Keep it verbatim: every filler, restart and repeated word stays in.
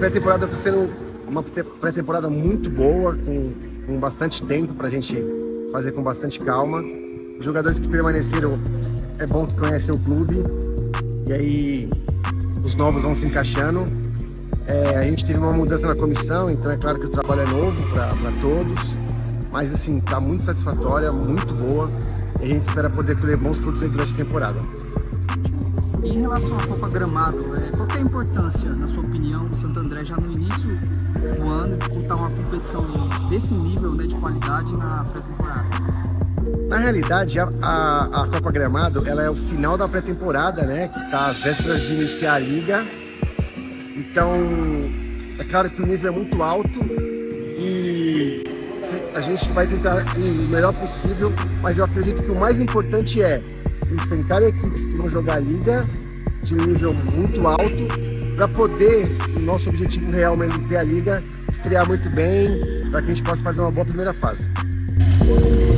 pré-temporada está sendo uma pré-temporada muito boa, com, com bastante tempo para a gente fazer com bastante calma. Os jogadores que permaneceram, é bom que conhecem o clube, e aí os novos vão se encaixando. É, a gente teve uma mudança na comissão, então é claro que o trabalho é novo para todos, mas assim, está muito satisfatória, muito boa, e a gente espera poder colher bons frutos aí durante a temporada. Em relação à Copa Gramado, qual que é a importância, na sua opinião, do Santo André já no início do ano disputar uma competição desse nível, né, de qualidade na pré-temporada? Na realidade, a, a, a Copa Gramado ela é o final da pré-temporada, né, que está às vésperas de iniciar a liga. Então, é claro que o nível é muito alto e a gente vai tentar ir o melhor possível, mas eu acredito que o mais importante é enfrentar equipes que vão jogar a liga de um nível muito alto para poder, o nosso objetivo real mesmo que é a liga, estrear muito bem, para que a gente possa fazer uma boa primeira fase.